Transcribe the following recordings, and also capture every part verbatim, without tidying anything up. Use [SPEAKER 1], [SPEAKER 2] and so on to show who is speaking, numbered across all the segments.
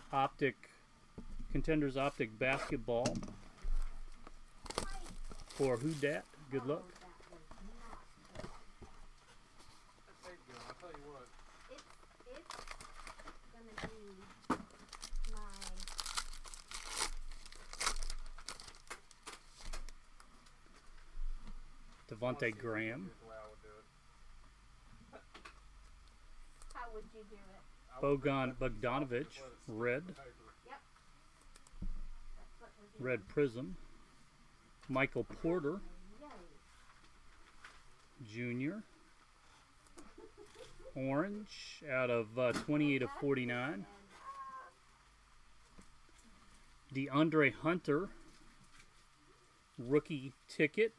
[SPEAKER 1] Optic, Contenders Optic basketball for Who Dat. Good luck.
[SPEAKER 2] I'll tell you what.
[SPEAKER 3] It's, it's gonna be my
[SPEAKER 1] Devontae Graham.
[SPEAKER 3] How would you do it?
[SPEAKER 1] Bogan Bogdanovich, red.
[SPEAKER 3] Yep. That's what we're doing.
[SPEAKER 1] Red Prism. Michael Porter,
[SPEAKER 3] Yay.
[SPEAKER 1] Junior. Orange out of uh, twenty-eight of forty-nine. DeAndre Hunter, rookie ticket.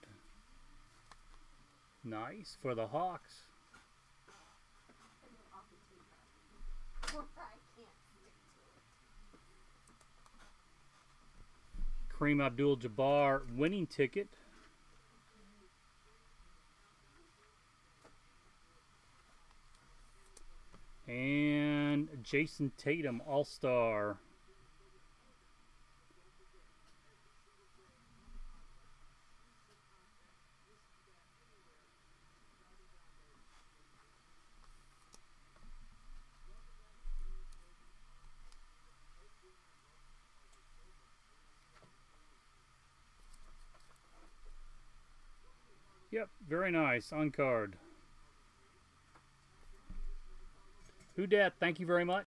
[SPEAKER 1] Nice for the Hawks.
[SPEAKER 3] I can't stick to it.
[SPEAKER 1] Kareem Abdul-Jabbar, winning ticket. And Jayson Tatum, All-Star. Yep, very nice on card. Who Dat, thank you very much.